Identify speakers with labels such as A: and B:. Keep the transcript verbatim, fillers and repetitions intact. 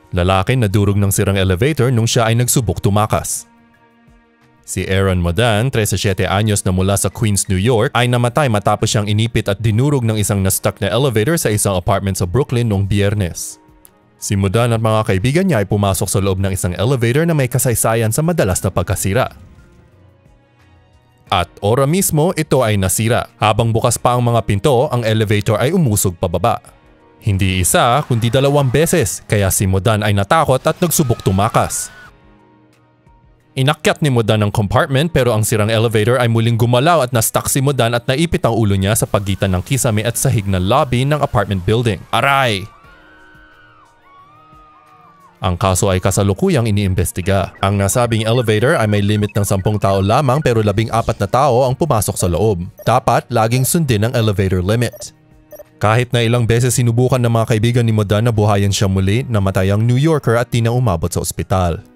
A: Lalaki na durog ng sirang elevator nung siya ay nagsubok tumakas. Si Aaron Modan, thirty-seven anyos na mula sa Queens, New York, ay namatay matapos siyang inipit at dinurog ng isang na-stuck na elevator sa isang apartment sa Brooklyn noong Biyernes. Si Modan at mga kaibigan niya ay pumasok sa loob ng isang elevator na may kasaysayan sa madalas na pagkasira. At ora mismo ito ay nasira. Habang bukas pa ang mga pinto, ang elevator ay umusog pababa. Hindi isa kundi dalawang beses kaya si Modan ay natakot at nagsubok tumakas. Inakyat ni Modan ang compartment pero ang sirang elevator ay muling gumalaw at na-stuck si Modan at naipit ang ulo niya sa pagitan ng kisame at sahig na lobby ng apartment building. Aray! Ang kaso ay kasalukuyang iniimbestiga. Ang nasabing elevator ay may limit ng sampung tao lamang pero labing apat na tao ang pumasok sa loob. Dapat laging sundin ang elevator limit. Kahit na ilang beses sinubukan ng mga kaibigan ni Modan na buhayin siya muli, namatay ang New Yorker at di na umabot sa ospital.